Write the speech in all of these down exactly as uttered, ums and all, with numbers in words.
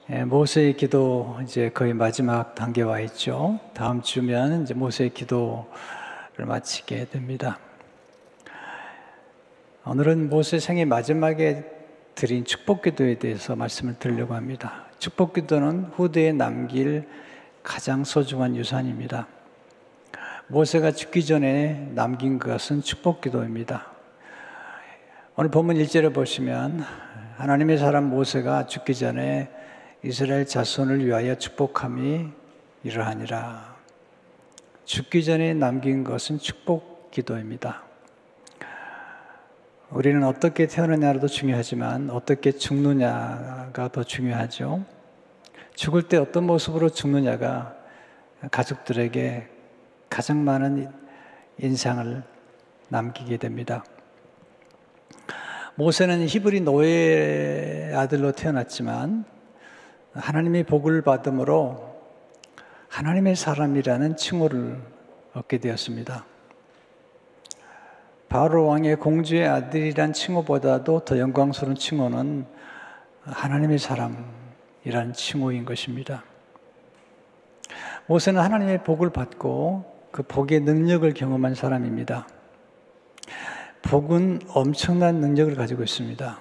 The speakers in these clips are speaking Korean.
예, 모세의 기도 이제 거의 마지막 단계에 와 있죠. 다음 주면 이제 모세의 기도를 마치게 됩니다. 오늘은 모세 생애 마지막에 드린 축복기도에 대해서 말씀을 드리려고 합니다. 축복기도는 후대에 남길 가장 소중한 유산입니다. 모세가 죽기 전에 남긴 것은 축복기도입니다. 오늘 본문 일 절에 보시면 하나님의 사람 모세가 죽기 전에 이스라엘 자손을 위하여 축복함이 이러하니라. 죽기 전에 남긴 것은 축복기도입니다. 우리는 어떻게 태어나냐도 중요하지만 어떻게 죽느냐가 더 중요하죠. 죽을 때 어떤 모습으로 죽느냐가 가족들에게 가장 많은 인상을 남기게 됩니다. 모세는 히브리 노예 아들로 태어났지만 하나님의 복을 받음으로 하나님의 사람이라는 칭호를 얻게 되었습니다. 바로 왕의 공주의 아들이란 칭호보다도 더 영광스러운 칭호는 하나님의 사람이라는 칭호인 것입니다. 모세는 하나님의 복을 받고 그 복의 능력을 경험한 사람입니다. 복은 엄청난 능력을 가지고 있습니다.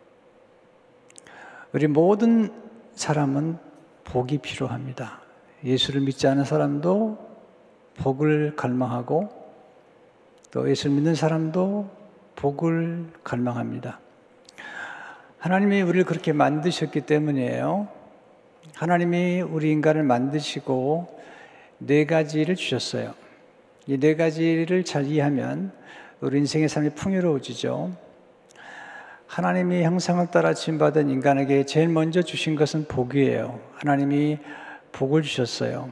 우리 모든 사람은 복이 필요합니다. 예수를 믿지 않은 사람도 복을 갈망하고 또 예수를 믿는 사람도 복을 갈망합니다. 하나님이 우리를 그렇게 만드셨기 때문이에요. 하나님이 우리 인간을 만드시고 네 가지를 주셨어요. 이 네 가지를 잘 이해하면 우리 인생의 삶이 풍요로워지죠. 하나님이 형상을 따라 지음받은 인간에게 제일 먼저 주신 것은 복이에요. 하나님이 복을 주셨어요.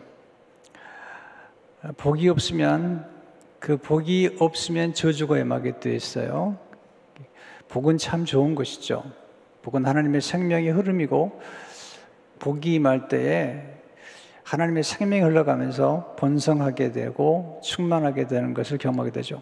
복이 없으면 그 복이 없으면 저주가 임하게 되어 있어요. 복은 참 좋은 것이죠. 복은 하나님의 생명의 흐름이고 복이 임할 때에 하나님의 생명이 흘러가면서 번성하게 되고 충만하게 되는 것을 경험하게 되죠.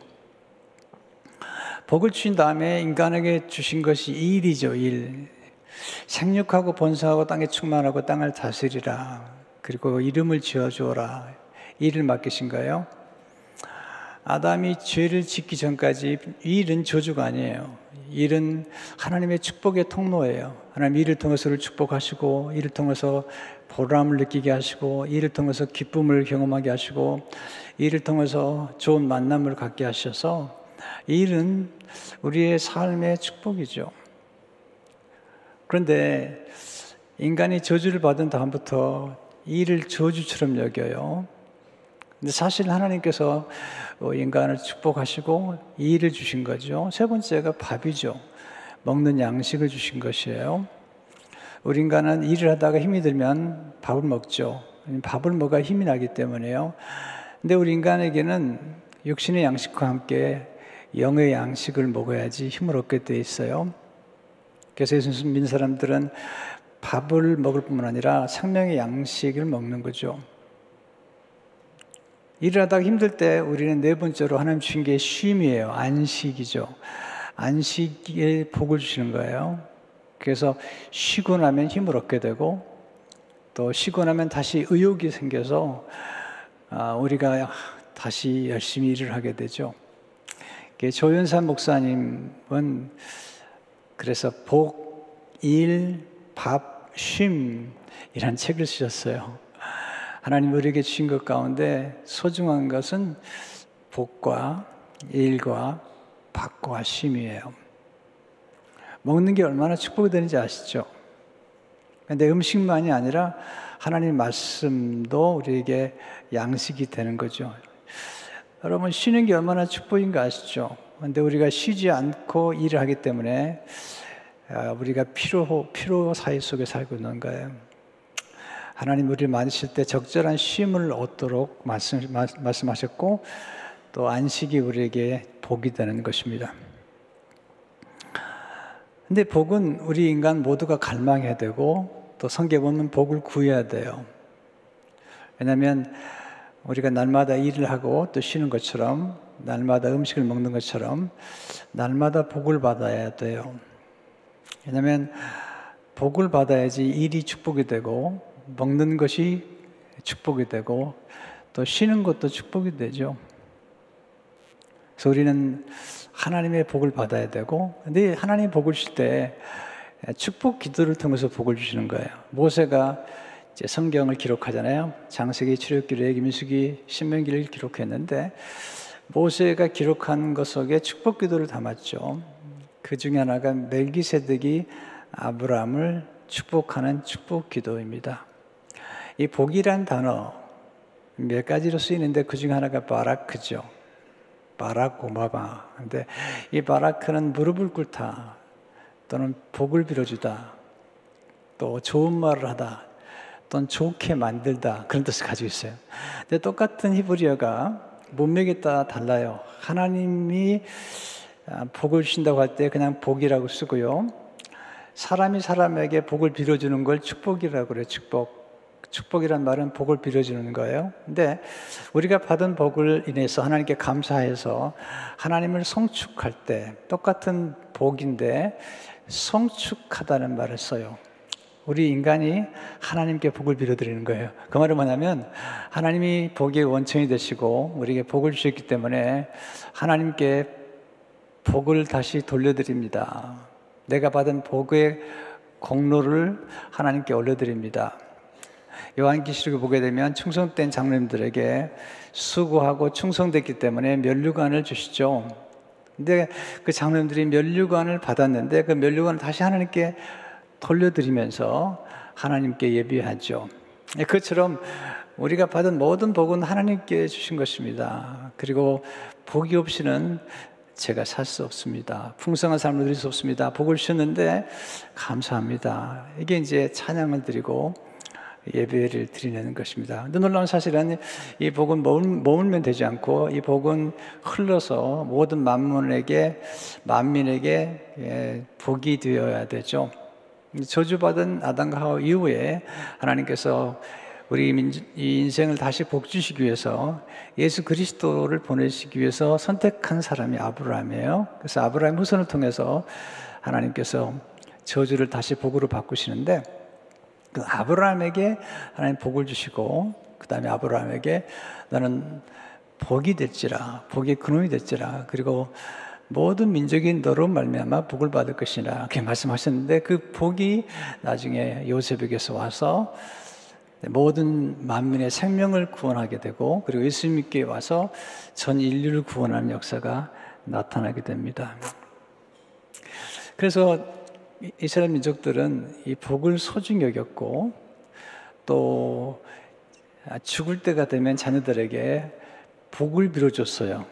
복을 주신 다음에 인간에게 주신 것이 일이죠, 일. 생육하고 번성하고 땅에 충만하고 땅을 다스리라. 그리고 이름을 지어주어라. 일을 맡기신 거예요. 아담이 죄를 짓기 전까지 이 일은 저주가 아니에요. 일은 하나님의 축복의 통로예요. 하나님 이를 통해서 를 축복하시고 이를 통해서 보람을 느끼게 하시고 이를 통해서 기쁨을 경험하게 하시고 이를 통해서 좋은 만남을 갖게 하셔서 이 일은 우리의 삶의 축복이죠. 그런데 인간이 저주를 받은 다음부터 이 일을 저주처럼 여겨요. 근데 사실 하나님께서 인간을 축복하시고 이 일을 주신 거죠. 세 번째가 밥이죠. 먹는 양식을 주신 것이에요. 우리 인간은 일을 하다가 힘이 들면 밥을 먹죠. 밥을 먹어야 힘이 나기 때문에요. 근데 우리 인간에게는 육신의 양식과 함께 영의 양식을 먹어야지 힘을 얻게 돼 있어요. 그래서 예수 믿는 사람들은 밥을 먹을 뿐만 아니라 생명의 양식을 먹는 거죠. 일을 하다가 힘들 때 우리는 네 번째로 하나님 주신 게 쉼이에요. 안식이죠. 안식에 복을 주시는 거예요. 그래서 쉬고 나면 힘을 얻게 되고 또 쉬고 나면 다시 의욕이 생겨서 우리가 다시 열심히 일을 하게 되죠. 조윤산 목사님은 그래서 복, 일, 밥, 쉼이라는 책을 쓰셨어요. 하나님 우리에게 주신 것 가운데 소중한 것은 복과 일과 밥과 쉼이에요. 먹는 게 얼마나 축복이 되는지 아시죠? 근데 음식만이 아니라 하나님 말씀도 우리에게 양식이 되는 거죠. 여러분 쉬는 게 얼마나 축복인 거 아시죠? 그런데 우리가 쉬지 않고 일을 하기 때문에 우리가 피로, 피로 사회 속에 살고 있는 거예요. 하나님 우리를 만드실 때 적절한 쉼을 얻도록 말씀, 말씀하셨고 또 안식이 우리에게 복이 되는 것입니다. 근데 복은 우리 인간 모두가 갈망해야 되고 또 성경에 보면 복을 구해야 돼요. 왜냐하면 우리가 날마다 일을 하고 또 쉬는 것처럼 날마다 음식을 먹는 것처럼 날마다 복을 받아야 돼요. 왜냐하면 복을 받아야지 일이 축복이 되고, 먹는 것이 축복이 되고, 또 쉬는 것도 축복이 되죠. 그래서 우리는 하나님의 복을 받아야 되고, 근데 하나님의 복을 주실 때 축복 기도를 통해서 복을 주시는 거예요. 모세가 이제 성경을 기록하잖아요. 장세기, 출애굽기, 레위기, 민수기, 신명기를 기록했는데 모세가 기록한 것 속에 축복 기도를 담았죠. 그 중에 하나가 멜기세덱이 아브라함을 축복하는 축복 기도입니다. 이 복이란 단어 몇 가지로 쓰이는데 그 중에 하나가 바라크죠. 바락 오마바. 근데 이 바라크는 무릎을 꿇다 또는 복을 빌어주다, 또 좋은 말을 하다, 또는 좋게 만들다, 그런 뜻을 가지고 있어요. 근데 똑같은 히브리어가 문맥에 따라 달라요. 하나님이 복을 주신다고 할 때 그냥 복이라고 쓰고요. 사람이 사람에게 복을 빌어주는 걸 축복이라고 그래요. 축복. 축복이란 말은 복을 빌어주는 거예요. 근데 우리가 받은 복을 인해서 하나님께 감사해서 하나님을 성축할 때 똑같은 복인데 성축하다는 말을 써요. 우리 인간이 하나님께 복을 빌어드리는 거예요. 그 말은 뭐냐면 하나님이 복의 원천이 되시고 우리에게 복을 주셨기 때문에 하나님께 복을 다시 돌려드립니다. 내가 받은 복의 공로를 하나님께 올려드립니다. 요한계시록을 보게 되면 충성된 장로님들에게 수고하고 충성됐기 때문에 면류관을 주시죠. 근데 그 장로님들이 면류관을 받았는데 그 면류관을 다시 하나님께 돌려드리면서 하나님께 예비하죠. 그것처럼 우리가 받은 모든 복은 하나님께 주신 것입니다. 그리고 복이 없이는 제가 살 수 없습니다. 풍성한 삶을 누릴 수 없습니다. 복을 주셨는데 감사합니다. 이게 이제 찬양을 드리고 예배를 드리는 것입니다. 근데 놀라운 사실은 이 복은 머물면 되지 않고 이 복은 흘러서 모든 만민에게 만민에게 복이 되어야 되죠. 저주받은 아담과 하와 이후에 하나님께서 우리 인생을 다시 복 주시기 위해서 예수 그리스도를 보내시기 위해서 선택한 사람이 아브라함이에요. 그래서 아브라함 후손을 통해서 하나님께서 저주를 다시 복으로 바꾸시는데 그 아브라함에게 하나님 복을 주시고 그 다음에 아브라함에게 너는 복이 될지라, 복의 근원이 될지라, 그리고 모든 민족이 너로 말미암아 복을 받을 것이라 이렇게 말씀하셨는데 그 복이 나중에 요셉에게서 와서 모든 만민의 생명을 구원하게 되고 그리고 예수님께 와서 전 인류를 구원하는 역사가 나타나게 됩니다. 그래서 이스라엘 민족들은 이 복을 소중히 여겼고 또 죽을 때가 되면 자녀들에게 복을 빌어줬어요.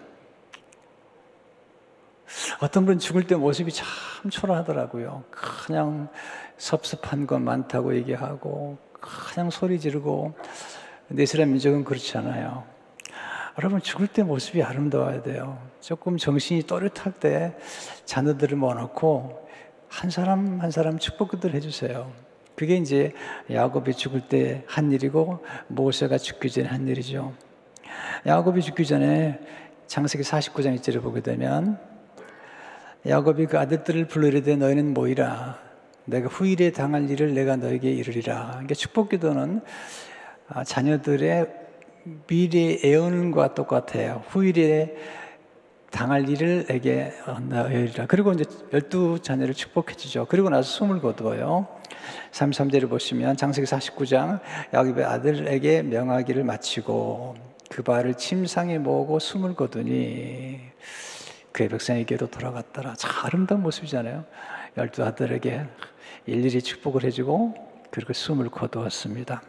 어떤 분은 죽을 때 모습이 참 초라하더라고요. 그냥 섭섭한 것 많다고 얘기하고 그냥 소리 지르고. 근데 이스라엘 민족은 그렇지 않아요. 여러분 죽을 때 모습이 아름다워야 돼요. 조금 정신이 또렷할 때 자녀들을 모아놓고 한 사람 한 사람 축복을 해주세요. 그게 이제 야곱이 죽을 때 한 일이고 모세가 죽기 전에 한 일이죠. 야곱이 죽기 전에 창세기 사십구 장 일 절을 보게 되면 야곱이 그 아들들을 불러 이르되 너희는 모이라 내가 후일에 당할 일을 내가 너에게 이르리라. 그러니까 축복기도는 자녀들의 미래 애언과 똑같아요. 후일에 당할 일을 내게 너희리라. 그리고 이제 열두 자녀를 축복해 주죠. 그리고 나서 숨을 거두어요. 삼십삼 절을 보시면 장세기 사십구 장 야곱의 아들에게 명하기를 마치고 그 발을 침상에 모으고 숨을 거두니 그의 백성에게로 돌아갔더라. 참 아름다운 모습이잖아요. 열두 아들에게 일일이 축복을 해주고 그리고 숨을 거두었습니다.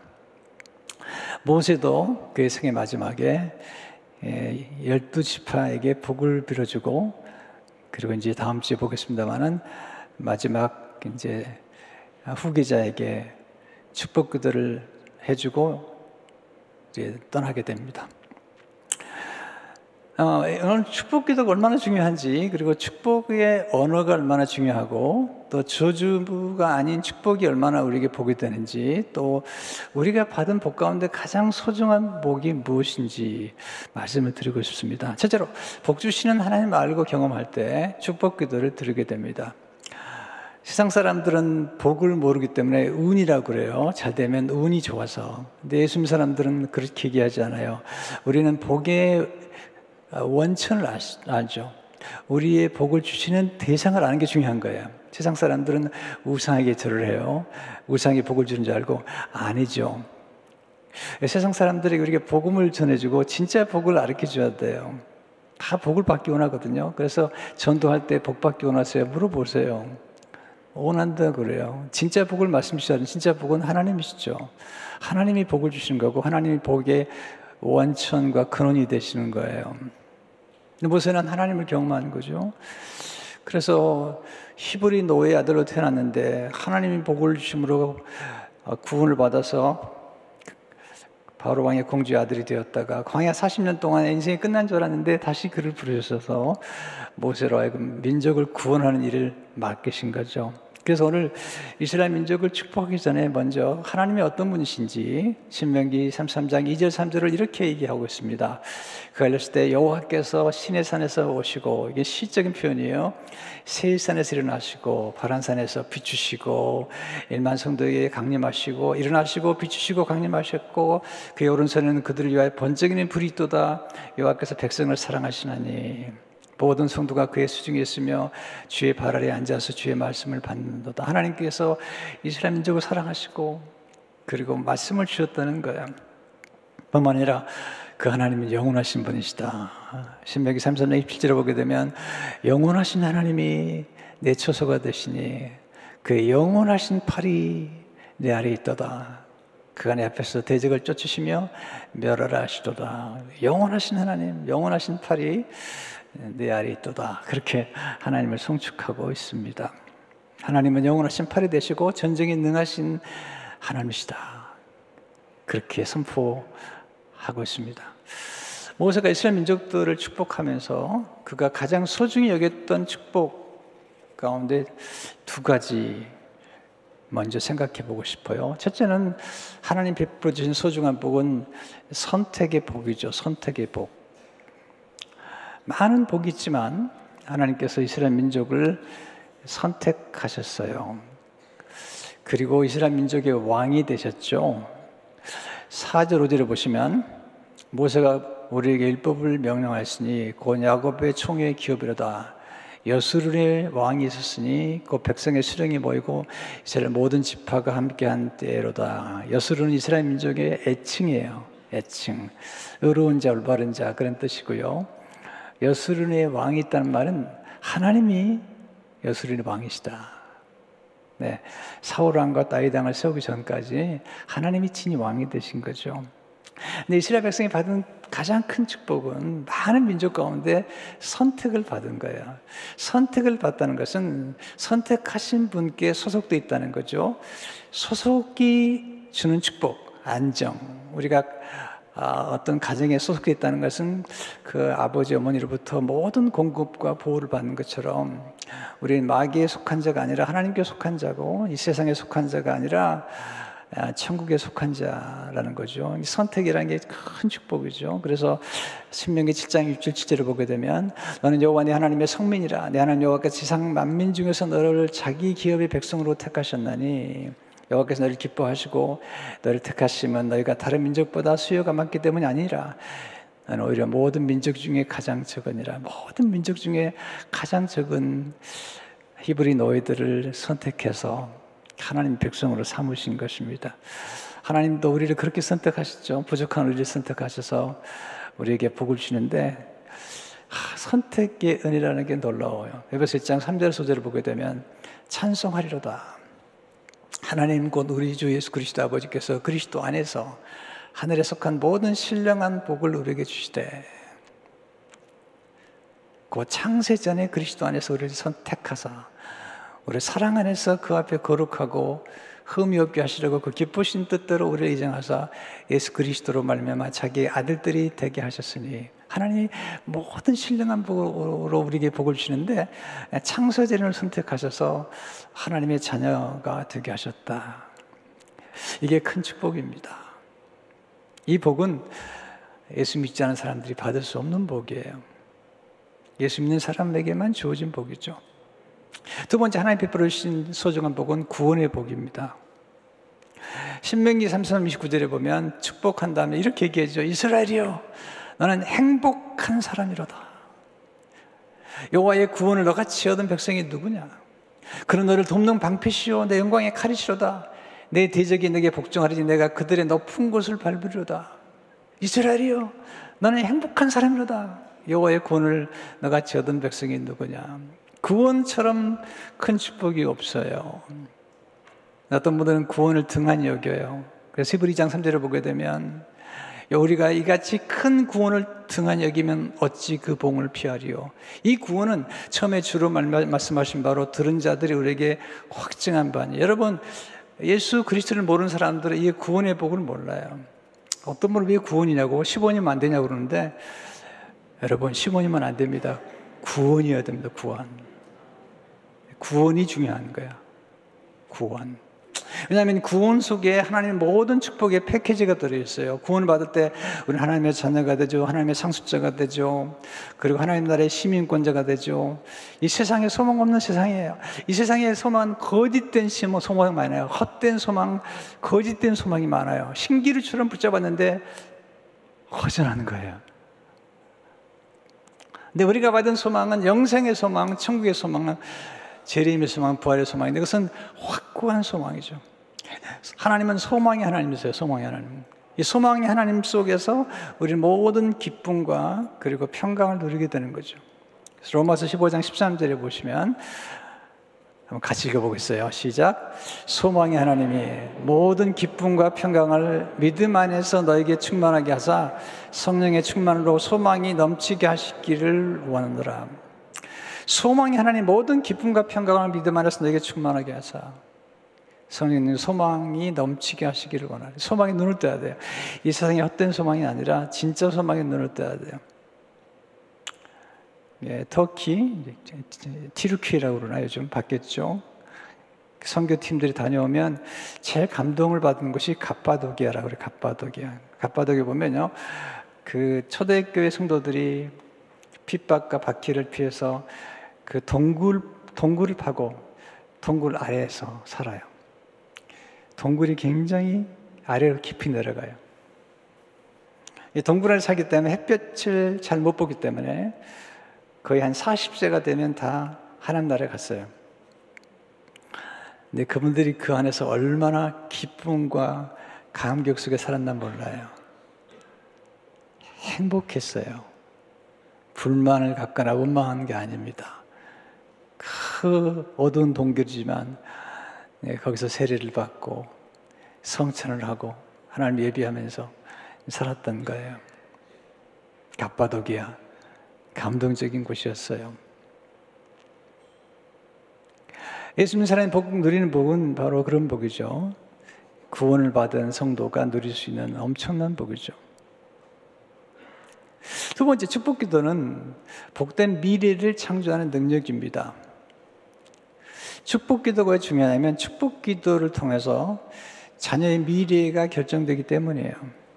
모세도 그의 생의 마지막에 열두 지파에게 복을 빌어주고 그리고 이제 다음 주에 보겠습니다만은 마지막 이제 후계자에게 축복 기도를 해주고 이제 떠나게 됩니다. 어, 오늘 축복 기도가 얼마나 중요한지, 그리고 축복의 언어가 얼마나 중요하고, 또 저주가 아닌 축복이 얼마나 우리에게 복이 되는지, 또 우리가 받은 복 가운데 가장 소중한 복이 무엇인지 말씀을 드리고 싶습니다. 첫째로 복 주시는 하나님 알고 경험할 때 축복 기도를 드리게 됩니다. 세상 사람들은 복을 모르기 때문에 운이라고 그래요. 잘 되면 운이 좋아서. 근데 예수님 사람들은 그렇게 얘기하지 않아요. 우리는 복의 원천을 알죠. 우리의 복을 주시는 대상을 아는 게 중요한 거예요. 세상 사람들은 우상에게 절을 해요. 우상이 복을 주는 줄 알고 아니죠. 세상 사람들이 우리에게 복음을 전해주고 진짜 복을 가르쳐줘야 돼요. 다 복을 받기 원하거든요. 그래서 전도할 때 복 받기 원하세요? 물어보세요. 원한다 그래요. 진짜 복을 말씀주시는 진짜 복은 하나님이시죠. 하나님이 복을 주시는 거고 하나님이 복의 원천과 근원이 되시는 거예요. 모세는 하나님을 경험하는 거죠. 그래서 히브리 노예의 아들로 태어났는데 하나님이 복을 주심으로 구원을 받아서 바로 왕의 공주의 아들이 되었다가 광야 사십 년 동안 인생이 끝난 줄 알았는데 다시 그를 부르셔서 모세로 하여금 민족을 구원하는 일을 맡기신 거죠. 그래서 오늘 이스라엘 민족을 축복하기 전에 먼저 하나님이 어떤 분이신지 신명기 삼십삼 장 이 절 삼 절을 이렇게 얘기하고 있습니다. 그가 열렸을 때 여호와께서 시내산에서 오시고, 이게 시적인 표현이에요. 세일산에서 일어나시고 바란산에서 비추시고 일만 성도에게 강림하시고 일어나시고 비추시고 강림하셨고 그의 오른손에는 그들을 위하여 번쩍이는 불이 있도다. 여호와께서 백성을 사랑하시나니 모든 성도가 그의 수중에 있으며 주의 발 아래에 앉아서 주의 말씀을 받는도다. 하나님께서 이스라엘 민족을 사랑하시고 그리고 말씀을 주셨다는 거예요. 뿐만 아니라 그 하나님은 영원하신 분이시다. 신명기 삼십삼 장 이십칠 절을 보게 되면 영원하신 하나님이 내 처소가 되시니 그 영원하신 팔이 내 아래에 있도다. 그가 내 앞에서 대적을 쫓으시며 멸하라 하시도다. 영원하신 하나님, 영원하신 팔이 내 아래에 있도다. 그렇게 하나님을 송축하고 있습니다. 하나님은 영원하신 팔이 되시고 전쟁에 능하신 하나님이시다. 그렇게 선포하고 있습니다. 모세가 이스라엘 민족들을 축복하면서 그가 가장 소중히 여겼던 축복 가운데 두 가지 먼저 생각해 보고 싶어요. 첫째는 하나님 베풀어 주신 소중한 복은 선택의 복이죠. 선택의 복. 많은 복이 있지만 하나님께서 이스라엘 민족을 선택하셨어요. 그리고 이스라엘 민족의 왕이 되셨죠. 사 절 오 절을 보시면 모세가 우리에게 율법을 명령하였으니 곧 야곱의 총회의 기업이로다. 여수른의 왕이 있었으니 곧 백성의 수령이 모이고 이스라엘 모든 지파가 함께한 때로다. 여수른은 이스라엘 민족의 애칭이에요. 애칭. 의로운 자, 올바른 자 그런 뜻이고요. 여수른의 왕이 있다는 말은 하나님이 여수른의 왕이시다. 네, 사울 왕과 다윗 왕을 세우기 전까지 하나님이 친히 왕이 되신 거죠. 근데 이스라엘 백성이 받은 가장 큰 축복은 많은 민족 가운데 선택을 받은 거예요. 선택을 받다는 것은 선택하신 분께 소속돼 있다는 거죠. 소속이 주는 축복, 안정. 우리가 아, 어떤 가정에 소속돼 있다는 것은 그 아버지 어머니로부터 모든 공급과 보호를 받는 것처럼 우리는 마귀에 속한 자가 아니라 하나님께 속한 자고 이 세상에 속한 자가 아니라 천국에 속한 자라는 거죠. 선택이라는 게 큰 축복이죠. 그래서 신명기 칠 장 육 절 칠 절을 보게 되면 너는 여호와 네 하나님의 성민이라. 내 하나님 여호와께서 지상 만민 중에서 너를 자기 기업의 백성으로 택하셨나니 여호와께서 너를 기뻐하시고 너를 택하시면 너희가 다른 민족보다 수요가 많기 때문이 아니라 너는 오히려 모든 민족 중에 가장 적으니라. 모든 민족 중에 가장 적은 히브리 노예들을 선택해서 하나님 백성으로 삼으신 것입니다. 하나님도 우리를 그렇게 선택하셨죠. 부족한 우리를 선택하셔서 우리에게 복을 주시는데 하, 선택의 은혜라는 게 놀라워요. 에베소 일 장 삼 절 소 절을 보게 되면 찬송하리로다. 하나님 곧 우리 주 예수 그리스도 아버지께서 그리스도 안에서 하늘에 속한 모든 신령한 복을 우리에게 주시되 그 창세 전에 그리스도 안에서 우리를 선택하사 우리 사랑 안에서 그 앞에 거룩하고 흠이 없게 하시려고 그 기쁘신 뜻대로 우리를 이정하사 예수 그리스도로 말미암아 자기의 아들들이 되게 하셨으니 하나님이 모든 신령한 복으로 우리에게 복을 주시는데 창세전을 선택하셔서 하나님의 자녀가 되게 하셨다. 이게 큰 축복입니다. 이 복은 예수 믿지 않은 사람들이 받을 수 없는 복이에요. 예수 믿는 사람에게만 주어진 복이죠. 두 번째, 하나님 베풀어 주신 소중한 복은 구원의 복입니다. 신명기 삼십삼 이십구 절에 보면 축복한 다음에 이렇게 얘기하죠. 이스라엘이여, 너는 행복한 사람이로다. 여호와의 구원을 너같이 얻은 백성이 누구냐? 그는 너를 돕는 방패시오 내 영광의 칼이시로다. 내 대적이 내게 복종하리니 내가 그들의 높은 곳을 밟으리로다. 이스라엘이여, 너는 행복한 사람이로다. 여호와의 구원을 너같이 얻은 백성이 누구냐? 구원처럼 큰 축복이 없어요. 어떤 분들은 구원을 등한히 여겨요. 그래서 히브리 이 장 삼 절을 보게 되면 우리가 이같이 큰 구원을 등한히 여기면 어찌 그 봉을 피하리요. 이 구원은 처음에 주로 말씀하신 바로 들은 자들이 우리에게 확증한 바니. 여러분, 예수 그리스도를 모르는 사람들은 이 구원의 복을 몰라요. 어떤 분은 왜 구원이냐고, 십 원이면 안 되냐고 그러는데, 여러분, 십 원이면 안 됩니다. 구원이어야 됩니다. 구원. 구원이 중요한 거야. 구원. 왜냐하면 구원 속에 하나님의 모든 축복의 패키지가 들어있어요. 구원을 받을 때 우리는 하나님의 자녀가 되죠. 하나님의 상속자가 되죠. 그리고 하나님 나라의 시민권자가 되죠. 이 세상에 소망 없는 세상이에요. 이 세상에 소망은 거짓된 소망이 많아요. 헛된 소망, 거짓된 소망이 많아요. 신기루처럼 붙잡았는데 허전한 거예요. 근데 우리가 받은 소망은 영생의 소망, 천국의 소망은 재림의 소망, 부활의 소망인데 그것은 확고한 소망이죠. 하나님은 소망의 하나님이세요. 소망의 하나님. 이 소망의 하나님 속에서 우리 모든 기쁨과 그리고 평강을 누리게 되는 거죠. 그래서 로마서 십오 장 십삼 절에 보시면 한번 같이 읽어보겠어요. 시작. 소망의 하나님이 모든 기쁨과 평강을 믿음 안에서 너에게 충만하게 하사 성령의 충만으로 소망이 넘치게 하시기를 원하노라. 소망이 하나님 모든 기쁨과 평강을 믿음 안에서 너에게 충만하게 하사 성령님 소망이 넘치게 하시기를 원하는. 소망이 눈을 떠야 돼요. 이 세상에 헛된 소망이 아니라 진짜 소망이 눈을 떠야 돼요. 예, 터키, 티르키라고 그러나 요즘 바뀌었죠. 선교팀들이 다녀오면 제일 감동을 받은 곳이 갑바도기아라고 그래요. 갑바도기아. 갑바도기아 보면요, 그 초대교회 성도들이 핍박과 박해를 피해서 그 동굴, 동굴을 파고 동굴 아래에서 살아요. 동굴이 굉장히 아래로 깊이 내려가요. 이 동굴 아래 살기 때문에 햇볕을 잘 못 보기 때문에 거의 한 사십 세가 되면 다 하나님 나라에 갔어요. 근데 그분들이 그 안에서 얼마나 기쁨과 감격 속에 살았나 몰라요. 행복했어요. 불만을 갖거나 원망한 게 아닙니다. 그 어두운 동굴이지만 네, 거기서 세례를 받고 성찬을 하고 하나님 예비하면서 살았던 거예요. 갑바도기아, 감동적인 곳이었어요. 예수 믿는 사람이 복 누리는 복은 바로 그런 복이죠. 구원을 받은 성도가 누릴 수 있는 엄청난 복이죠. 두 번째, 축복 기도는 복된 미래를 창조하는 능력입니다. 축복 기도가 왜 중요하냐면 축복 기도를 통해서 자녀의 미래가 결정되기 때문이에요.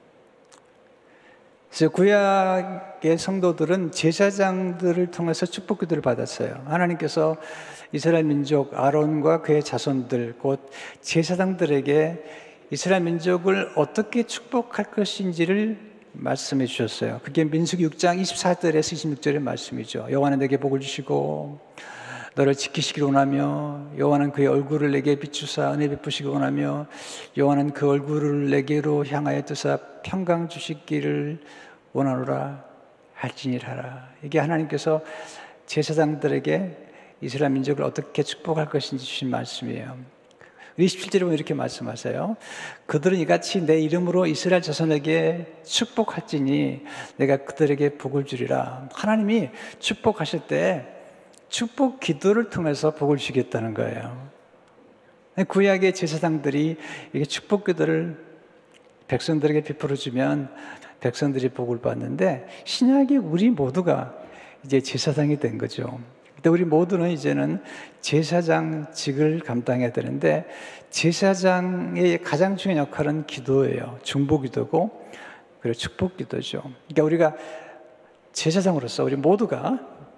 그래서 구약의 성도들은 제사장들을 통해서 축복 기도를 받았어요. 하나님께서 이스라엘 민족 아론과 그의 자손들, 곧 제사장들에게 이스라엘 민족을 어떻게 축복할 것인지를 말씀해 주셨어요. 그게 민수기 육 장 이십사 절에서 이십육 절의 말씀이죠. 여호와는 내게 복을 주시고 너를 지키시기를 원하며 여호와는 그의 얼굴을 내게 비추사 은혜 베푸시기 원하며 여호와는 그 얼굴을 내게로 향하여 뜨사 평강 주시기를 원하노라 할지니라. 이게 하나님께서 제사장들에게 이스라엘 민족을 어떻게 축복할 것인지 주신 말씀이에요. 이십칠 절에 보면 이렇게 말씀하세요. 그들은 이같이 내 이름으로 이스라엘 자손에게 축복할지니 내가 그들에게 복을 주리라. 하나님이 축복하실 때 축복 기도를 통해서 복을 주겠다는 거예요. 구약의 제사장들이 이게 축복 기도를 백성들에게 베풀어 주면 백성들이 복을 받는데 신약의 우리 모두가 이제 제사장이 된 거죠. 근데 우리 모두는 이제는 제사장직을 감당해야 되는데 제사장의 가장 중요한 역할은 기도예요. 중보기도고 그리고 축복기도죠. 그러니까 우리가 제사장으로서 우리 모두가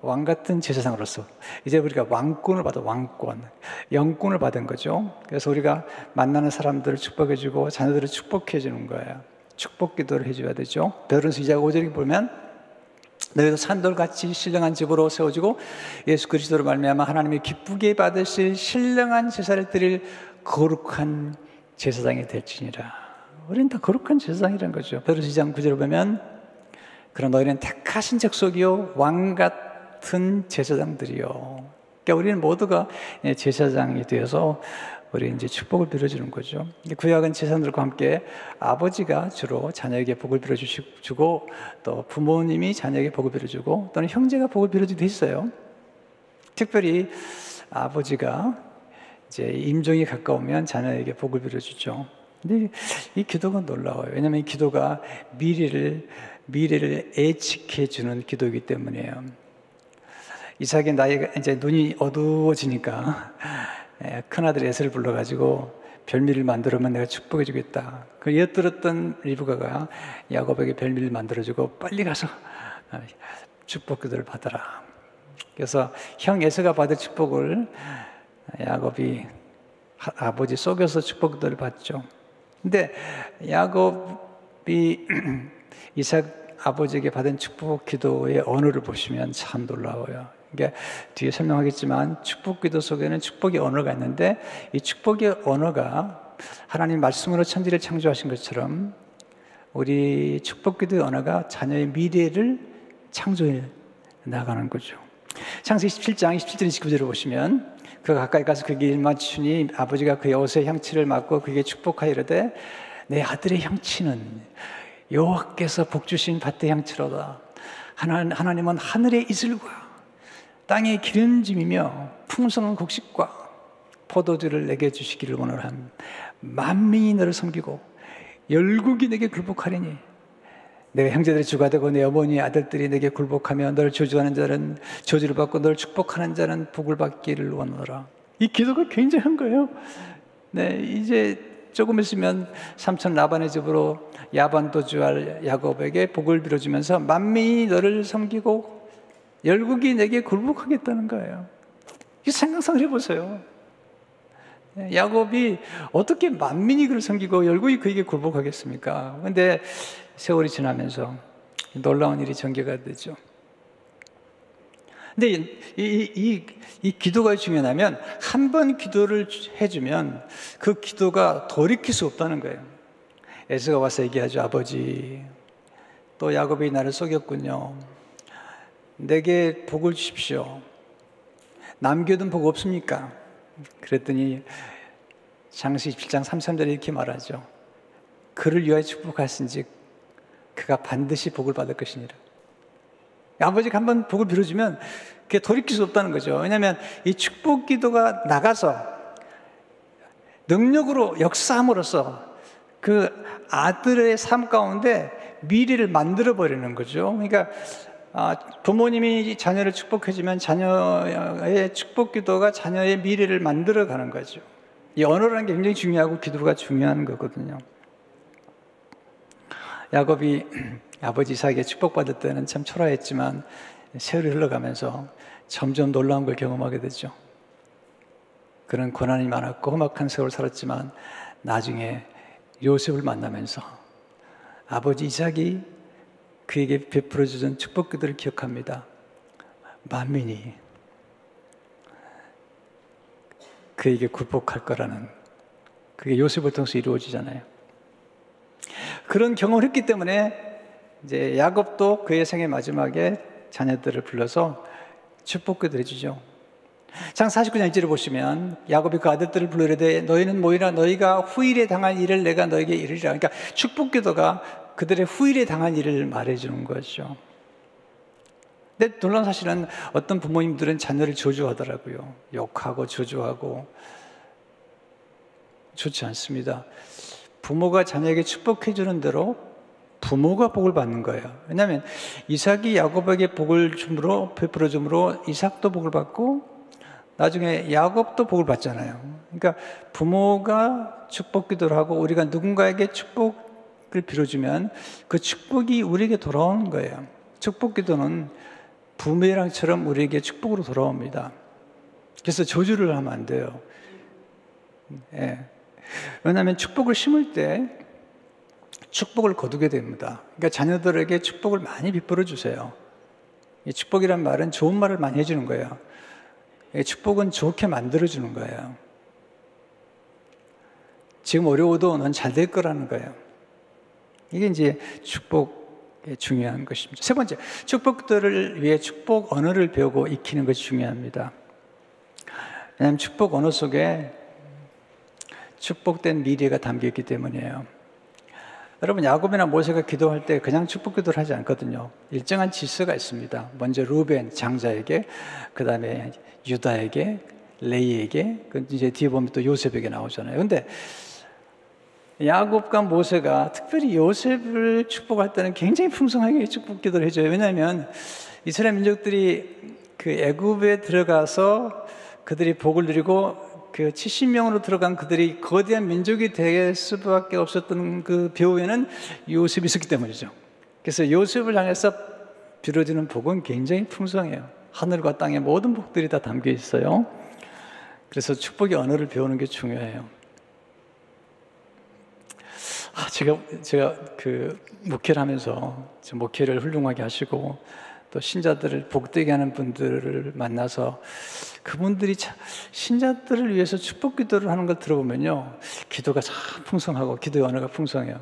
왕 같은 제사장으로서 이제 우리가 왕권을 받아, 왕권, 영권을 받은 거죠. 그래서 우리가 만나는 사람들을 축복해주고 자녀들을 축복해주는 거예요. 축복 기도를 해줘야 되죠. 베드로전서 이 장 오 절에 보면 너희도 산돌같이 신령한 집으로 세워지고 예수 그리스도로 말미암아 하나님이 기쁘게 받으실 신령한 제사를 드릴 거룩한 제사장이 될지니라. 우리는 다 거룩한 제사장이라는 거죠. 베드로전서 이 장 구 절에 보면 그럼 너희는 택하신 족속이요 왕 같은 제사장들이요. 그러니까 우리는 모두가 제사장이 되어서 우리 이제 축복을 빌어주는 거죠. 구약은 제사장들과 함께 아버지가 주로 자녀에게 복을 빌어주고 또 부모님이 자녀에게 복을 빌어주고 또는 형제가 복을 빌어주기도 했어요. 특별히 아버지가 이제 임종이 가까우면 자녀에게 복을 빌어주죠. 근데 이 기도가 놀라워요. 왜냐하면 이 기도가 미래를 미래를 예측해 주는 기도이기 때문이에요. 이삭의 나이가 이제 눈이 어두워지니까 큰아들 에서를 불러가지고 별미를 만들어면 내가 축복해 주겠다. 그 엿들었던 리브가가 야곱에게 별미를 만들어주고 빨리 가서 축복 기도를 받아라. 그래서 형 에서가 받을 축복을 야곱이 아버지 속여서 축복 기도를 받죠. 근데 야곱이 이삭 아버지에게 받은 축복 기도의 언어를 보시면 참 놀라워요. 이게 뒤에 설명하겠지만 축복 기도 속에는 축복의 언어가 있는데 이 축복의 언어가 하나님 말씀으로 천지를 창조하신 것처럼 우리 축복 기도의 언어가 자녀의 미래를 창조해 나가는 거죠. 창세기 십칠 장 이십칠 절 이십구 절을 보시면 그가 가까이 가서 그에게 입 맞추니 아버지가 그의 옷의 향취를 맡고 그에게 축복하여 이르되 내 아들의 향취는 여호와께서 복 주신 밭의 향취로다. 하나님은 하늘의 이슬과 땅의 기름짐이며 풍성한 곡식과 포도주를 내게 주시기를 원하노라. 만민이 너를 섬기고 열국이 내게 굴복하리니 내 형제들이 주가 되고 내 어머니의 아들들이 내게 굴복하며 너를 저주하는 자는 저주를 받고 너를 축복하는 자는 복을 받기를 원하노라. 이 기도가 굉장한 거예요. 네, 이제 조금 있으면 삼촌 라반의 집으로 야반 도주할 야곱에게 복을 빌어주면서 만민이 너를 섬기고 열국이 내게 굴복하겠다는 거예요. 이 생각상을 해보세요. 야곱이 어떻게 만민이 그를 섬기고 열국이 그에게 굴복하겠습니까? 그런데 세월이 지나면서 놀라운 일이 전개가 되죠. 근데 이, 이, 이, 이 기도가 중요하면 한 번 기도를 해주면 그 기도가 돌이킬 수 없다는 거예요. 에서가 와서 얘기하죠. 아버지, 또 야곱이 나를 속였군요. 내게 복을 주십시오. 남겨둔 복 없습니까? 그랬더니 창세기 십칠 장 삼십삼 절에 이렇게 말하죠. 그를 위하여 축복하신즉 그가 반드시 복을 받을 것이니라. 아버지가 한번 복을 빌어주면 그게 돌이킬 수 없다는 거죠. 왜냐하면 이 축복 기도가 나가서 능력으로 역사함으로써 그 아들의 삶 가운데 미래를 만들어버리는 거죠. 그러니까 부모님이 자녀를 축복해주면 자녀의 축복 기도가 자녀의 미래를 만들어가는 거죠. 이 언어라는 게 굉장히 중요하고 기도가 중요한 거거든요. 야곱이 아버지 이삭에게 축복받을 때는 참 초라했지만 세월이 흘러가면서 점점 놀라운 걸 경험하게 되죠. 그런 고난이 많았고 험악한 세월을 살았지만 나중에 요셉을 만나면서 아버지 이삭이 그에게 베풀어 주던 축복 기도를 기억합니다. 만민이 그에게 굴복할 거라는, 그게 요셉을 통해서 이루어지잖아요. 그런 경험을 했기 때문에 이제 야곱도 그의 생의 마지막에 자녀들을 불러서 축복 기도를 해주죠. 장 사십구 장 일 절을 보시면 야곱이 그 아들들을 불러 이르되 너희는 모이라 너희가 후일에 당한 일을 내가 너에게 이르리라. 그러니까 축복 기도가 그들의 후일에 당한 일을 말해주는 거죠. 근데 놀라운 사실은 어떤 부모님들은 자녀를 저주하더라고요. 욕하고 저주하고 좋지 않습니다. 부모가 자녀에게 축복해 주는 대로 부모가 복을 받는 거예요. 왜냐하면 이삭이 야곱에게 복을 줌으로 베풀어 줌으로 이삭도 복을 받고 나중에 야곱도 복을 받잖아요. 그러니까 부모가 축복 기도를 하고 우리가 누군가에게 축복을 빌어주면 그 축복이 우리에게 돌아오는 거예요. 축복 기도는 부메랑처럼 우리에게 축복으로 돌아옵니다. 그래서 저주를 하면 안 돼요. 예. 왜냐하면 축복을 심을 때 축복을 거두게 됩니다. 그러니까 자녀들에게 축복을 많이 베풀어 주세요. 이 축복이란 말은 좋은 말을 많이 해주는 거예요. 축복은 좋게 만들어주는 거예요. 지금 어려워도 넌 잘 될 거라는 거예요. 이게 이제 축복의 중요한 것입니다. 세 번째, 축복들을 위해 축복 언어를 배우고 익히는 것이 중요합니다. 왜냐하면 축복 언어 속에 축복된 미래가 담겨 있기 때문이에요. 여러분, 야곱이나 모세가 기도할 때 그냥 축복 기도를 하지 않거든요. 일정한 질서가 있습니다. 먼저 루벤 장자에게, 그 다음에 유다에게, 레이에게, 그 이제 뒤에 보면 또 요셉에게 나오잖아요. 그런데 야곱과 모세가 특별히 요셉을 축복할 때는 굉장히 풍성하게 축복 기도를 해줘요. 왜냐하면 이스라엘 민족들이 그 애굽에 들어가서 그들이 복을 누리고 그 칠십 명으로 들어간 그들이 거대한 민족이 될 수밖에 없었던 그 배후에는 요셉이 있었기 때문이죠. 그래서 요셉을 향해서 빌어주는 복은 굉장히 풍성해요. 하늘과 땅의 모든 복들이 다 담겨 있어요. 그래서 축복의 언어를 배우는 게 중요해요. 아, 제가, 제가 그 목회를 하면서 목회를 훌륭하게 하시고 또 신자들을 복되게 하는 분들을 만나서 그분들이 신자들을 위해서 축복 기도를 하는 걸 들어보면요, 기도가 참 풍성하고 기도의 언어가 풍성해요.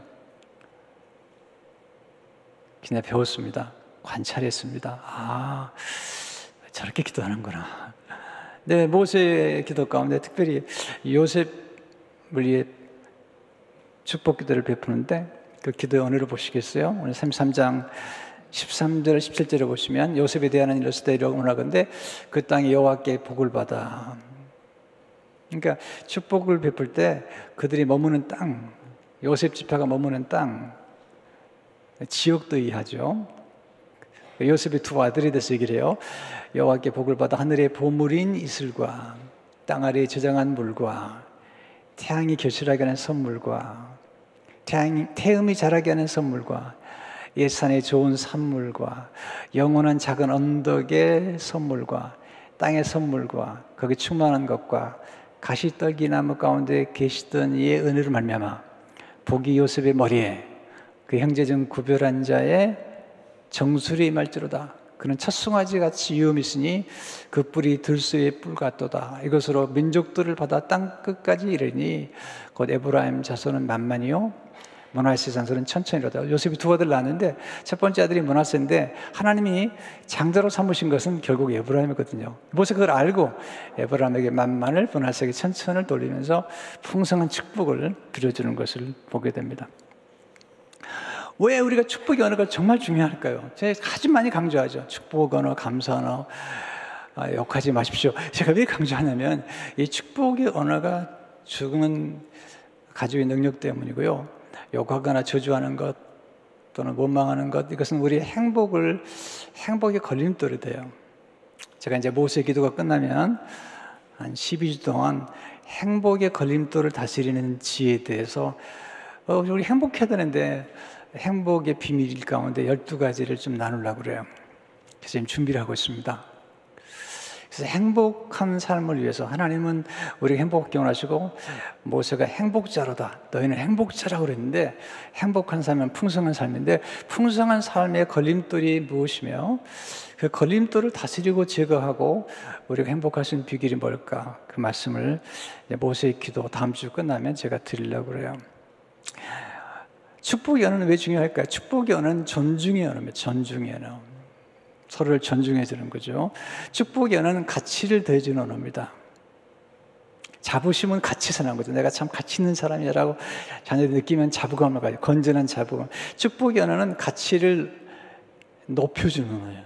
그냥 배웠습니다. 관찰했습니다. 아, 저렇게 기도하는구나. 네, 모세의 기도 가운데 특별히 요셉을 위해 축복 기도를 베푸는데 그 기도의 언어를 보시겠어요? 오늘 삼십삼 장 십삼 절 십칠 절에 보시면 요셉에 대한 일을 쓰다 이라고 하건대 그 땅이 여호와께 복을 받아. 그러니까 축복을 베풀 때 그들이 머무는 땅, 요셉 지파가 머무는 땅, 지역도 이해하죠. 요셉의 두 아들이 돼서 얘기를 해요. 여호와께 복을 받아 하늘의 보물인 이슬과 땅 아래에 저장한 물과 태양이 결실하게 하는 선물과 태양, 태음이 자라게 하는 선물과 옛산의 좋은 산물과 영원한 작은 언덕의 선물과 땅의 선물과 거기 충만한 것과 가시떨기나무 가운데 계시던 이의 은혜로 말미암아 복이 요셉의 머리에 그 형제 중 구별한 자의 정수리 임할지로다. 그는 첫송아지 같이 유음이 있으니 그 뿔이 들소의 뿔 같도다. 이것으로 민족들을 받아 땅 끝까지 이르니 곧 에브라임 자손은 만만이요 므낫세 자손은 천천히로다. 요셉이 두 아들 낳았는데 첫 번째 아들이 므낫세인데 하나님이 장자로 삼으신 것은 결국 에브라임이거든요. 모세가 그걸 알고 에브라임에게 만만을, 므낫세에게 천천을 돌리면서 풍성한 축복을 빌어주는 것을 보게 됩니다. 왜 우리가 축복의 언어가 정말 중요할까요? 제가 아주 많이 강조하죠. 축복 언어, 감사 언어, 아, 욕하지 마십시오. 제가 왜 강조하냐면 이 축복의 언어가 죽음은 가지고의 능력 때문이고요. 욕하거나 저주하는 것 또는 원망하는 것, 이것은 우리의 행복을, 행복의 걸림돌이 돼요. 제가 이제 모세 기도가 끝나면 한 십이 주 동안 행복의 걸림돌을 다스리는 지혜에 대해서 어, 우리 행복해야 되는데 행복의 비밀 가운데 열두 가지를 좀 나누려고 그래요. 그래서 지금 준비를 하고 있습니다. 그래서 행복한 삶을 위해서 하나님은 우리가 행복하게 원하시고 모세가 행복자로다. 너희는 행복자라고 그랬는데 행복한 삶은 풍성한 삶인데 풍성한 삶의 걸림돌이 무엇이며 그 걸림돌을 다스리고 제거하고 우리가 행복할 수 있는 비결이 뭘까? 그 말씀을 모세의 기도 다음 주 끝나면 제가 드리려고 그래요. 축복의 언어는 왜 중요할까요? 축복의 언어는 존중의 언어입니다. 존중의 언어. 서로를 존중해 주는 거죠. 축복의 언어는 가치를 더해주는 언어입니다. 자부심은 가치에서 나온 거죠. 내가 참 가치 있는 사람이라고 자녀들이 느끼면 자부감을 가져요. 건전한 자부감. 축복의 언어는 가치를 높여주는 언어예요.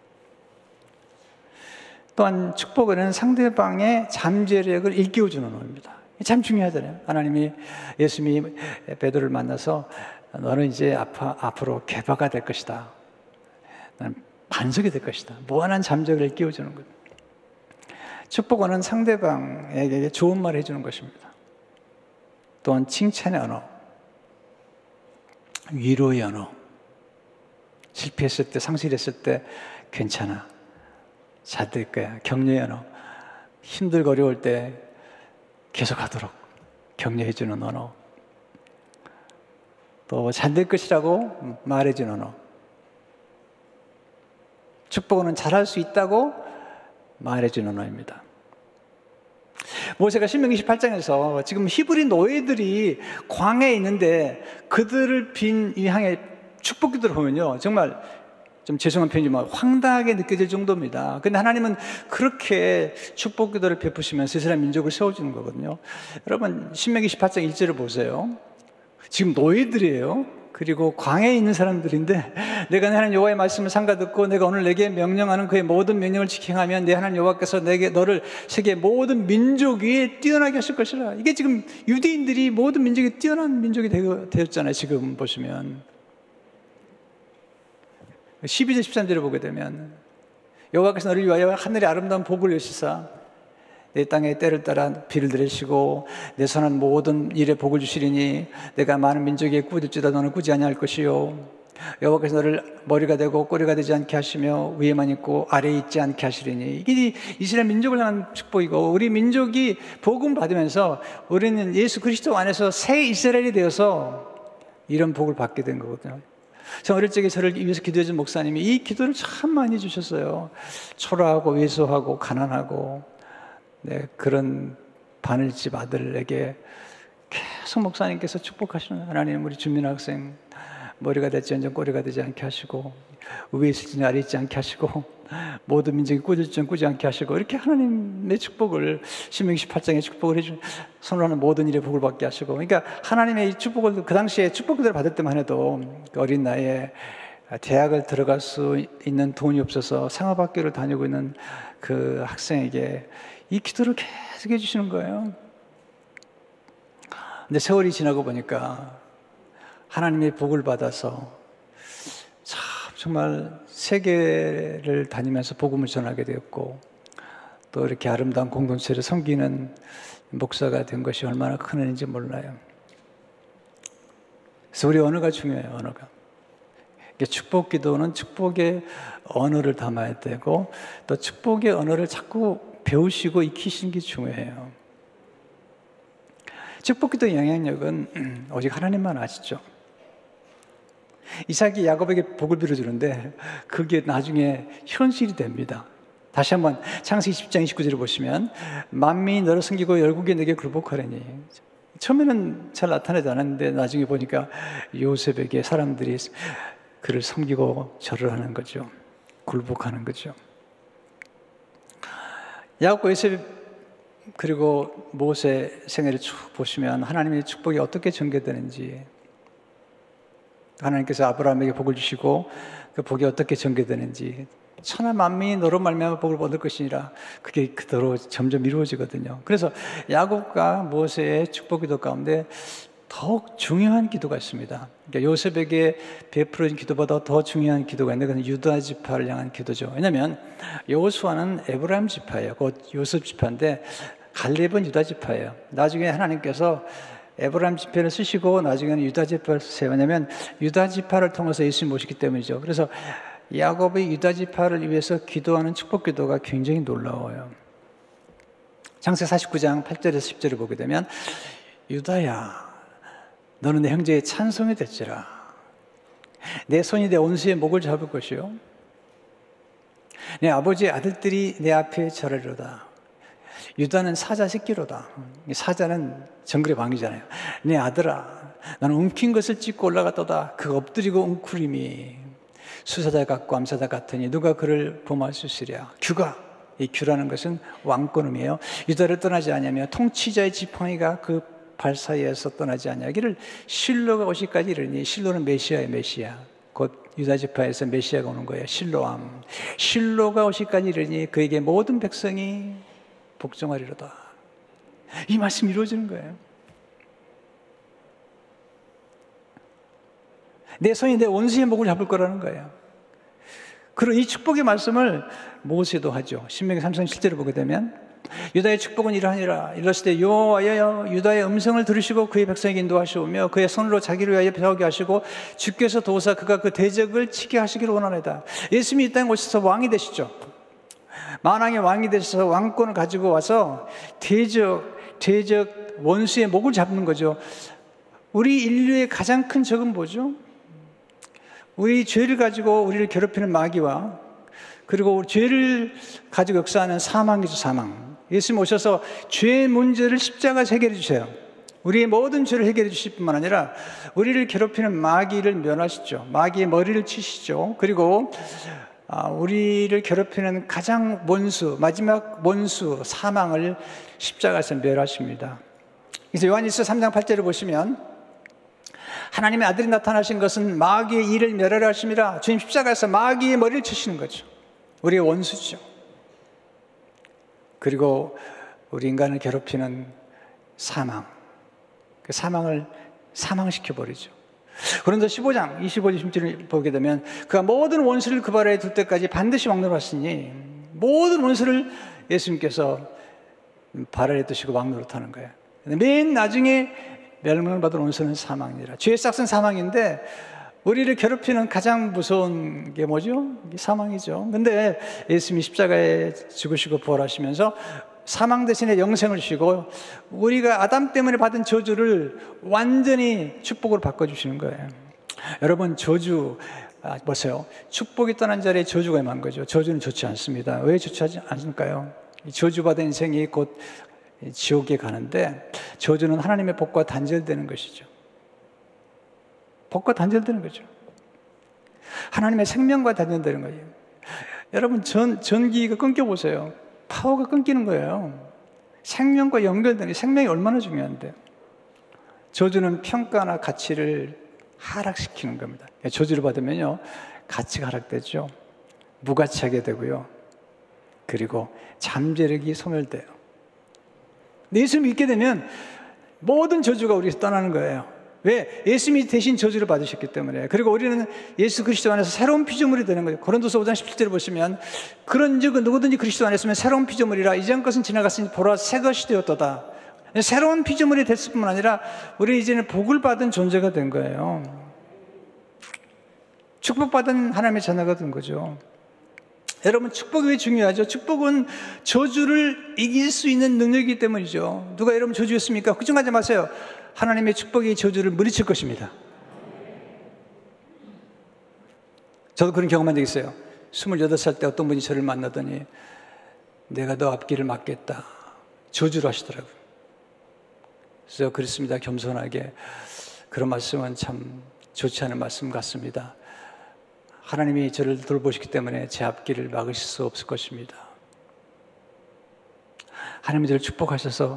또한 축복의 언어는 상대방의 잠재력을 일깨워주는 언어입니다. 참 중요하잖아요. 하나님이, 예수님이 베드로를 만나서 너는 이제 앞으로 개바가 될 것이다. 너는 반석이 될 것이다. 무한한 잠재력을 끼워주는 것. 축복은 상대방에게 좋은 말을 해주는 것입니다. 또한 칭찬의 언어, 위로의 언어. 실패했을 때, 상실했을 때 괜찮아. 잘 될 거야. 격려의 언어. 힘들고 어려울 때 계속하도록 격려해주는 언어. 또 잘 될 것이라고 말해주는 언어. 축복은 잘할 수 있다고 말해주는 언어입니다. 모세가 신명기 십팔 장에서 지금 히브리 노예들이 광야에 있는데 그들을 빈 이 향해 축복 기도를 보면요, 정말 좀 죄송한 표현이지만 황당하게 느껴질 정도입니다. 근데 하나님은 그렇게 축복 기도를 베푸시면서 이스라엘 민족을 세워주는 거거든요. 여러분, 신명기 십팔 장 일 절을 보세요. 지금 노예들이에요. 그리고 광야에 있는 사람들인데, 내가 내 하나님 여호와의 말씀을 삼가 듣고 내가 오늘 내게 명령하는 그의 모든 명령을 지켜하면 내 하나님 여호와께서 내게 너를 세계 모든 민족 위에 뛰어나게 하실 것이라. 이게 지금 유대인들이 모든 민족이 뛰어난 민족이 되었잖아요. 지금 보시면 십이 절 십삼 절을 보게 되면, 여호와께서 너를 위하여 하늘의 아름다운 복을 여시사 내 땅에 때를 따라 비를 내리시고 내 선한 모든 일에 복을 주시리니 내가 많은 민족에 꾸질지라 너는 꾸지 아니할 것이요, 여호와께서 너를 머리가 되고 꼬리가 되지 않게 하시며 위에만 있고 아래에 있지 않게 하시리니. 이게 이스라엘 민족을 향한 축복이고, 우리 민족이 복음 받으면서 우리는 예수 그리스도 안에서 새 이스라엘이 되어서 이런 복을 받게 된 거거든요. 저 어릴 적에 저를 위해서 기도해준 목사님이 이 기도를 참 많이 주셨어요. 초라하고 왜소하고 가난하고, 네, 그런 바늘집 아들에게 계속 목사님께서 축복하시는, 하나님 우리 준민 학생 머리가 될지언정 꼬리가 되지 않게 하시고 위에 있을지는 아래 있지 않게 하시고 모든 민족이 꾸질지언정 꾸지 않게 하시고, 이렇게 하나님의 축복을, 신명기 십팔 장의 축복을 해준, 선언하는 모든 일에 복을 받게 하시고. 그러니까 하나님의 이 축복을 그 당시에 축복 기도를 받을 때만 해도 그 어린 나이에 대학을 들어갈 수 있는 돈이 없어서 상업학교를 다니고 있는 그 학생에게 이 기도를 계속 해주시는 거예요. 근데 세월이 지나고 보니까 하나님의 복을 받아서 참 정말 세계를 다니면서 복음을 전하게 되었고, 또 이렇게 아름다운 공동체를 섬기는 목사가 된 것이 얼마나 큰 은혜인지 몰라요. 그래서 우리 언어가 중요해요. 언어가. 축복 기도는 축복의 언어를 담아야 되고, 또 축복의 언어를 자꾸 배우시고 익히시는 게 중요해요. 축복 기도의 영향력은 오직 하나님만 아시죠. 이삭이 야곱에게 복을 빌어주는데 그게 나중에 현실이 됩니다. 다시 한번 창세기 십 장 이십구 절을 보시면, 만민이 너를 섬기고 열국이 내게 굴복하려니. 처음에는 잘 나타나지 않았는데 나중에 보니까 요셉에게 사람들이 그를 섬기고 절을 하는 거죠. 굴복하는 거죠. 야곱과 요셉 그리고 모세 생애를 쭉 보시면 하나님의 축복이 어떻게 전개되는지, 하나님께서 아브라함에게 복을 주시고 그 복이 어떻게 전개되는지, 천하 만민이 너로 말미암아 복을 얻을 것이니라, 그게 그대로 점점 이루어지거든요. 그래서 야곱과 모세의 축복 기도 가운데 더욱 중요한 기도가 있습니다. 그러니까 요셉에게 베풀어진 기도보다 더 중요한 기도가 있는데, 그건 유다 지파를 향한 기도죠. 왜냐하면 여호수아는 에브라임 지파예요. 곧 요셉 지파인데 갈렙은 유다 지파예요. 나중에 하나님께서 에브라임 지파를 쓰시고 나중에는 유다 지파를 쓰세요. 왜냐하면 유다 지파를 통해서 예수님 모시기 때문이죠. 그래서 야곱의 유다 지파를 위해서 기도하는 축복 기도가 굉장히 놀라워요. 창세기 사십구 장 팔 절에서 십 절을 보게 되면, 유다야 너는 내 형제의 찬송이 됐지라. 내 손이 내 온수의 목을 잡을 것이요, 내 아버지의 아들들이 내 앞에 절하리로다. 유다는 사자 새끼로다. 사자는 정글의 왕이잖아요. 내 아들아, 나는 움킨 것을 찢고 올라갔도다. 그 엎드리고 웅크림이 수사자 같고 암사자 같으니 누가 그를 범할 수 있으랴. 규가, 이 규라는 것은 왕권음이에요. 유다를 떠나지 아니하며 통치자의 지팡이가 그 발 사이에서 떠나지 아니하기를 실로가 오시까지 이르니. 실로는 메시아의 메시아, 곧 유다 지파에서 메시아가 오는 거예요. 실로암. 실로가 오시까지 이르니 그에게 모든 백성이 복종하리로다. 이 말씀이 이루어지는 거예요. 내 손이 내 원수의 목을 잡을 거라는 거예요. 그런 이 축복의 말씀을 모세도 하죠. 신명기 삼 장 칠 절을 보게 되면, 유다의 축복은 이러하니라. 이르시되 여호와여 유다의 음성을 들으시고 그의 백성에게 인도하시오며 그의 손으로 자기를 위하여 배우게 하시고 주께서 도우사 그가 그 대적을 치게 하시기를 원하노이다. 예수님이 이 땅에 오셔서 왕이 되시죠. 만왕의 왕이 되셔서 왕권을 가지고 와서 대적, 대적 원수의 목을 잡는 거죠. 우리 인류의 가장 큰 적은 뭐죠? 우리 죄를 가지고 우리를 괴롭히는 마귀와 그리고 죄를 가지고 역사하는 사망이죠, 사망. 예수님 오셔서 죄의 문제를 십자가에서 해결해 주세요. 우리의 모든 죄를 해결해 주실 뿐만 아니라 우리를 괴롭히는 마귀를 멸하시죠. 마귀의 머리를 치시죠. 그리고 우리를 괴롭히는 가장 원수, 마지막 원수, 사망을 십자가에서 멸하십니다. 그래서 요한일서 삼 장 팔 절을 보시면 하나님의 아들이 나타나신 것은 마귀의 일을 멸하려 하심이라. 주님 십자가에서 마귀의 머리를 치시는 거죠. 우리의 원수죠. 그리고 우리 인간을 괴롭히는 사망, 그 사망을 사망시켜버리죠. 그런데 십오 장 이십오, 이십육 절을 보게 되면 그가 모든 원수를 그 발에 둘 때까지 반드시 왕노로 하시니 모든 원수를 예수님께서 발 아래 두시고 왕노릇하는 거예요. 맨 나중에 멸망을 받은 원수는 사망이라. 죄의 싹은 사망인데 우리를 괴롭히는 가장 무서운 게 뭐죠? 사망이죠. 근데 예수님이 십자가에 죽으시고 부활하시면서 사망 대신에 영생을 주시고 우리가 아담 때문에 받은 저주를 완전히 축복으로 바꿔주시는 거예요. 여러분, 저주 아, 보세요. 축복이 떠난 자리에 저주가 임한 거죠. 저주는 좋지 않습니다. 왜 좋지 않을까요? 저주받은 인생이 곧 지옥에 가는데 저주는 하나님의 복과 단절되는 것이죠. 복과 단절되는 거죠. 하나님의 생명과 단절되는 거예요. 여러분, 전, 전기가 끊겨보세요. 파워가 끊기는 거예요. 생명과 연결되는 게 생명이 얼마나 중요한데. 저주는 평가나 가치를 하락시키는 겁니다. 저주를 받으면요, 가치가 하락되죠. 무가치하게 되고요. 그리고 잠재력이 소멸돼요. 예수를 믿게 되면 모든 저주가 우리에서 떠나는 거예요. 왜? 예수님이 대신 저주를 받으셨기 때문에. 그리고 우리는 예수 그리스도 안에서 새로운 피조물이 되는 거예요. 고린도서 오 장 십칠 절을 보시면 그런즉 누구든지 그리스도 안에 있으면 새로운 피조물이라 이전 것은 지나갔으니 보라 새 것이 되었도다. 새로운 피조물이 됐을 뿐만 아니라 우리 이제는 복을 받은 존재가 된 거예요. 축복받은 하나님의 자녀가 된 거죠. 여러분, 축복이 왜 중요하죠? 축복은 저주를 이길 수 있는 능력이기 때문이죠. 누가 여러분 저주였습니까? 걱정하지 마세요. 하나님의 축복이 저주를 물리칠 것입니다. 저도 그런 경험한 적 있어요. 스물여덟 살 때 어떤 분이 저를 만나더니 내가 너 앞길을 막겠다 저주를 하시더라고요. 그래서 그렇습니다. 겸손하게 그런 말씀은 참 좋지 않은 말씀 같습니다. 하나님이 저를 돌보시기 때문에 제 앞길을 막으실 수 없을 것입니다. 하나님이 저를 축복하셔서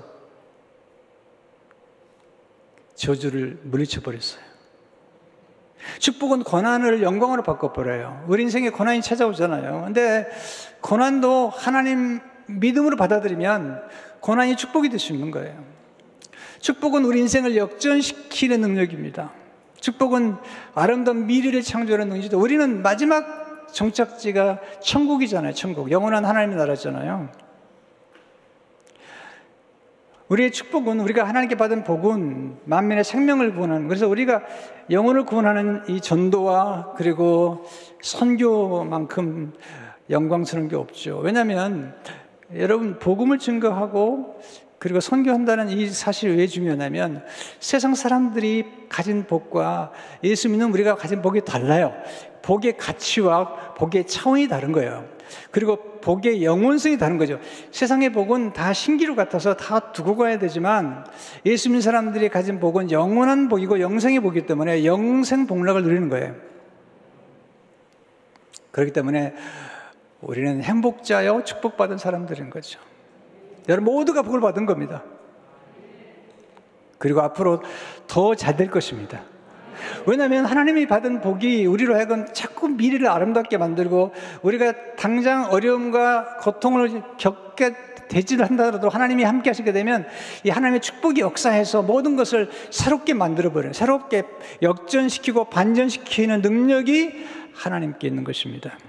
저주를 물리쳐 버렸어요. 축복은 고난을 영광으로 바꿔버려요. 우리 인생에 고난이 찾아오잖아요. 근데 고난도 하나님 믿음으로 받아들이면 고난이 축복이 될 수 있는 거예요. 축복은 우리 인생을 역전시키는 능력입니다. 축복은 아름다운 미래를 창조하는 능력이죠. 우리는 마지막 정착지가 천국이잖아요. 천국. 영원한 하나님의 나라잖아요. 우리의 축복은, 우리가 하나님께 받은 복은 만민의 생명을 구원하는, 그래서 우리가 영혼을 구원하는 이 전도와 그리고 선교만큼 영광스러운 게 없죠. 왜냐하면 여러분, 복음을 증거하고 그리고 선교한다는 이 사실이 왜 중요하냐면 세상 사람들이 가진 복과 예수 믿는 우리가 가진 복이 달라요. 복의 가치와 복의 차원이 다른 거예요. 그리고 복의 영원성이 다른 거죠. 세상의 복은 다 신기루 같아서 다 두고 가야 되지만 예수 믿는 사람들이 가진 복은 영원한 복이고 영생의 복이기 때문에 영생 복락을 누리는 거예요. 그렇기 때문에 우리는 행복자여 축복받은 사람들인 거죠. 여러분 모두가 복을 받은 겁니다. 그리고 앞으로 더 잘 될 것입니다. 왜냐하면 하나님이 받은 복이 우리로 하여금 자꾸 미래를 아름답게 만들고 우리가 당장 어려움과 고통을 겪게 되지를 한다더라도 하나님이 함께 하시게 되면 이 하나님의 축복이 역사해서 모든 것을 새롭게 만들어버려요. 새롭게 역전시키고 반전시키는 능력이 하나님께 있는 것입니다.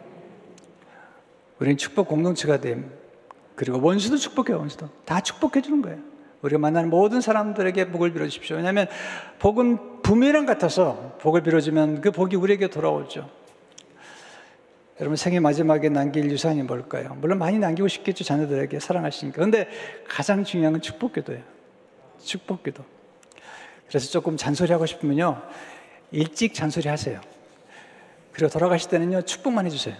우리는 축복 공동체가 됨. 그리고 원수도 축복해요. 원수도 다 축복해 주는 거예요. 우리가 만나는 모든 사람들에게 복을 빌어주십시오. 왜냐하면 복은 부메랑 같아서 복을 빌어주면 그 복이 우리에게 돌아오죠. 여러분 생애 마지막에 남길 유산이 뭘까요? 물론 많이 남기고 싶겠죠. 자녀들에게 사랑하시니까. 그런데 가장 중요한 건 축복기도예요. 축복기도. 그래서 조금 잔소리하고 싶으면요, 일찍 잔소리하세요. 그리고 돌아가실 때는요, 축복만 해주세요.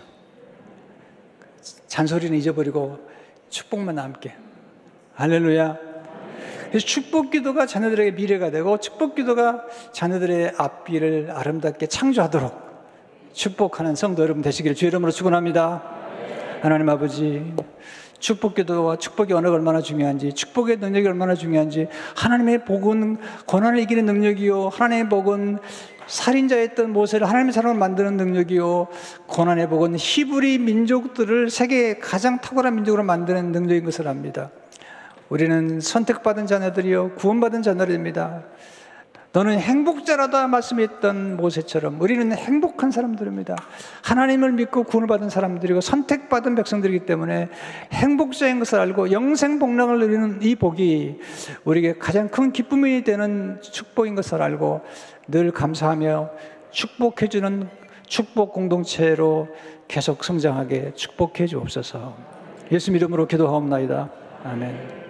잔소리는 잊어버리고 축복만 남게. 할렐루야. 그래서 축복기도가 자녀들에게 미래가 되고, 축복기도가 자녀들의 앞길을 아름답게 창조하도록 축복하는 성도 여러분 되시기를 주의 이름으로 축원합니다. 하나님 아버지, 축복기도와 축복의 언어가 얼마나 중요한지, 축복의 능력이 얼마나 중요한지, 하나님의 복은 고난을 이기는 능력이요, 하나님의 복은 살인자였던 모세를 하나님의 사람을 만드는 능력이요, 고난의 복은 히브리 민족들을 세계의 가장 탁월한 민족으로 만드는 능력인 것을 압니다. 우리는 선택받은 자녀들이요, 구원받은 자녀들입니다. 너는 행복자라다 말씀했던 모세처럼 우리는 행복한 사람들입니다. 하나님을 믿고 구원을 받은 사람들이고 선택받은 백성들이기 때문에 행복자인 것을 알고 영생복락을 누리는 이 복이 우리에게 가장 큰 기쁨이 되는 축복인 것을 알고 늘 감사하며 축복해주는 축복 공동체로 계속 성장하게 축복해 주옵소서. 예수 이름으로 기도하옵나이다. 아멘.